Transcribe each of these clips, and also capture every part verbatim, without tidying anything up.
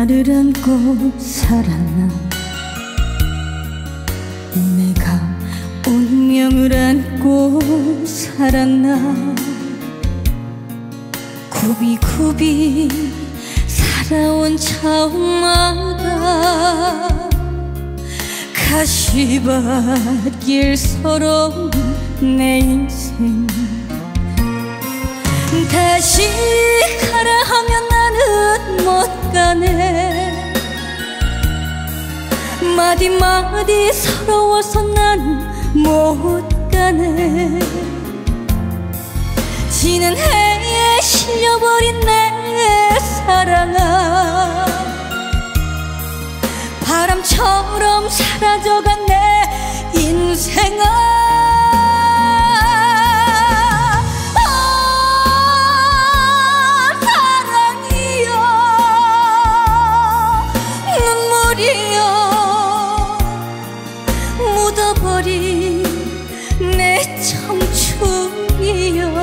나를 안고 살았나. 내가 운명을 안고 살았나. 굽이굽이 살아온 차원마다 가시밭길 서러운 내 인생. 다시 가라 하면 나는 못 가네. 마디마디 서러워서 나는 못 가네. 지는 해에 실려버린 내 사랑아, 바람처럼 사라져간 내 인생아. 묻어버린 내 청춘이여.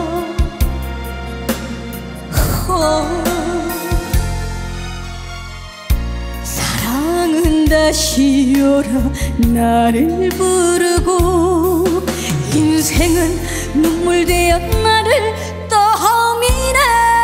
어, 사랑은 다시 오라 나를 부르고, 인생은 눈물 되어 나를 떠미네.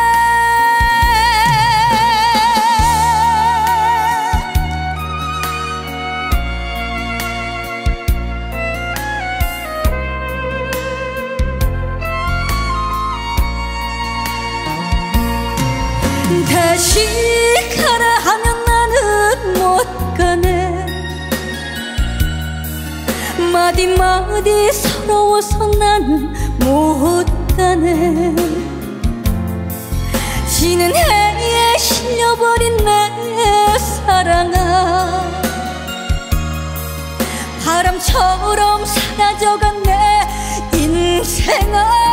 다시 가라 하면 나는 못 가네. 마디마디 서러워서 나는 못 가네. 지는 해에 실려버린 내 사랑아, 바람처럼 사라져간 내 인생아.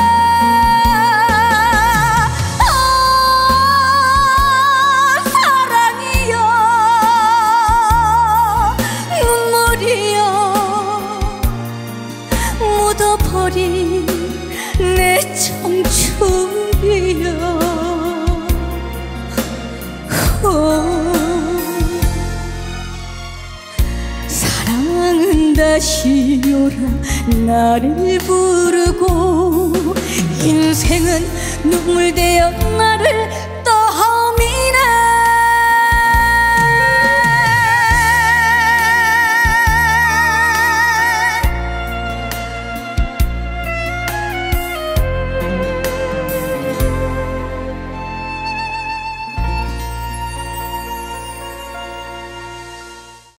묻어버린 내 청춘이여. 사랑은 다시 오라 나를 부르고, 인생은 눈물 되어 나를